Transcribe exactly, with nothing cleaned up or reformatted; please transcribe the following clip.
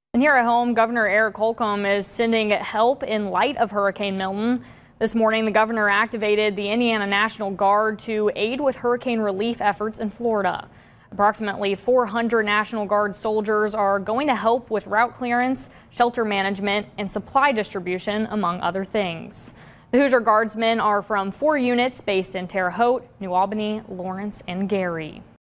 And here at home, Governor Eric Holcomb is sending help in light of Hurricane Milton. This morning, the governor activated the Indiana National Guard to aid with hurricane relief efforts in Florida. Approximately four hundred National Guard soldiers are going to help with route clearance, shelter management, and supply distribution, among other things. The Hoosier Guardsmen are from four units based in Terre Haute, New Albany, Lawrence, and Gary.